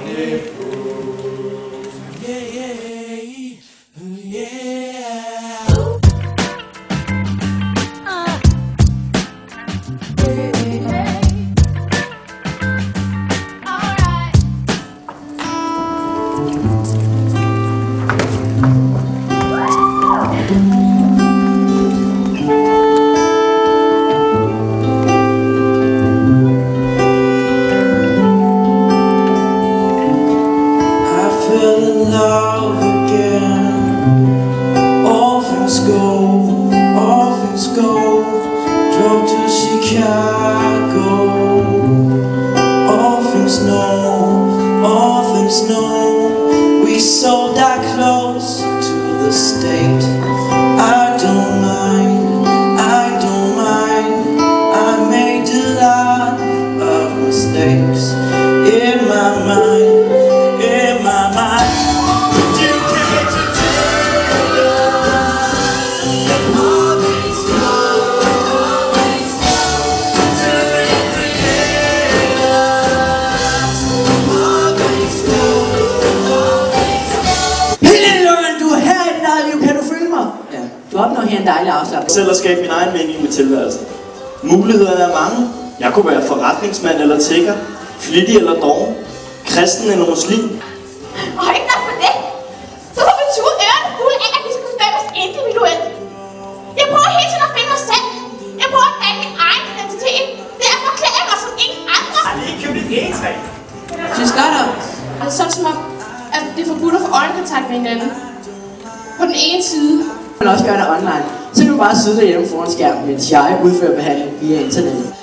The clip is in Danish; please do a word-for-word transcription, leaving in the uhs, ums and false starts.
Love again. All things go, all things go. Drove to Chicago. All things know, all things know. We sold our clothes to the state. I don't mind, I don't mind. I made a lot of mistakes in my mind, in my mind. Du opnår her en dejlig afslappning. Selv at skabe min egen mening med tilværelsen. Mulighederne er mange. Jeg kunne være forretningsmand eller tigger, flittig eller doven, kristen eller muslim. Og ikke nok for det, så får vi tude ørerne fulde af, at vi skal bedømmes individuelt. Jeg prøver hele tiden at finde mig selv. Jeg prøver at have min egen identitet. Det er at forklæde mig som ingen andre. Har I ikke købt et egetræ? Jeg synes godt om. Det er sådan som om, at det er forbudt at få øjenkontakt med hinanden. På den ene side. Man kan også gøre det online. Så kan du bare sidde derhjemme foran skærmen, mens jeg udfører behandling via internettet.